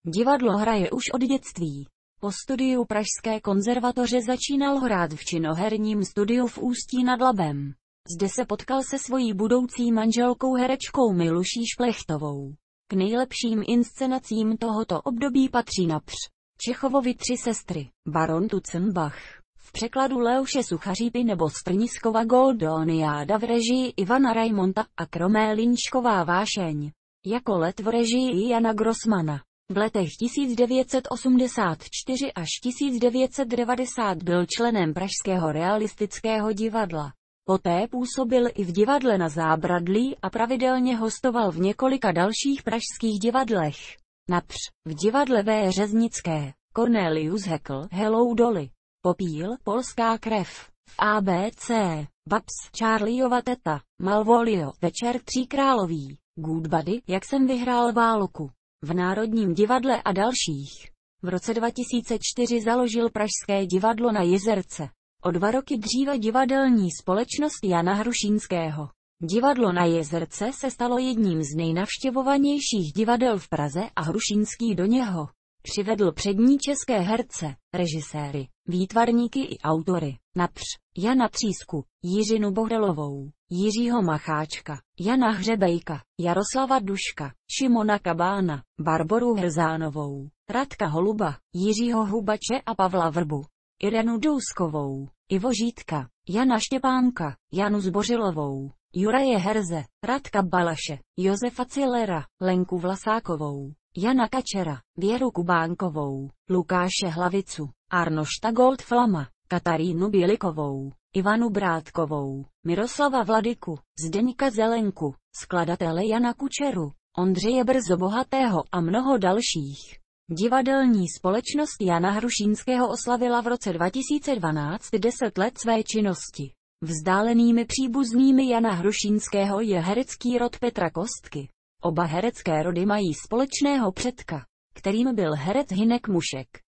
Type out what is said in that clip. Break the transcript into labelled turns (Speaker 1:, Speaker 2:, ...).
Speaker 1: Divadlo hraje už od dětství. Po studiu Pražské konzervatoře začínal hrát v činoherním studiu v Ústí nad Labem. Zde se potkal se svojí budoucí manželkou herečkou Miluší Šplechtovou. K nejlepším inscenacím tohoto období patří např. Čechovovy Tři sestry, Baron Tutzenbach, v překladu Leoše Suchařípy nebo Strniskova Goldoniáda v režii Ivana Raimonta a Kromélinšková vášeň, jako Let v režii Jana Grossmana. V letech 1984 až 1990 byl členem Pražského realistického divadla. Poté působil i v divadle Na Zábradlí a pravidelně hostoval v několika dalších pražských divadlech. Např. v divadle V. Řeznické, Cornelius Hackl, Hello Dolly, Popíl, Polská krev, v ABC, Babs, Charliova teta, Malvolio, Večer tří královí, Good Buddy, Jak jsem vyhrál válku, v Národním divadle a dalších. V roce 2004 založil Pražské divadlo na Jizerce. O 2 roky dříve divadelní společnost Jana Hrušínského. Divadlo na Jezerce se stalo jedním z nejnavštěvovanějších divadel v Praze a Hrušínský do něho přivedl přední české herce, režiséry, výtvarníky i autory, např. Jana Třísku, Jiřinu Bohdalovou, Jiřího Macháčka, Jana Hřebejka, Jaroslava Duška, Šimona Kabána, Barboru Hrzánovou, Radka Holuba, Jiřího Hubače a Pavla Vrbu, Irenu Douskovou, Ivo Žítka, Jana Štěpánka, Janu Zbořilovou, Juraje Herze, Radka Balaše, Josefa Cillera, Lenku Vlasákovou, Jana Kačera, Věru Kubánkovou, Lukáše Hlavicu, Arnošta Goldflama, Katarínu Bělikovou, Ivanu Brátkovou, Miroslava Vladyku, Zdeňka Zelenku, skladatele Jana Kučeru, Ondřeje Brzobohatého a mnoho dalších. Divadelní společnost Jana Hrušínského oslavila v roce 2012 10 let své činnosti. Vzdálenými příbuznými Jana Hrušínského je herecký rod Petra Kostky. Oba herecké rody mají společného předka, kterým byl herec Hynek Mušek.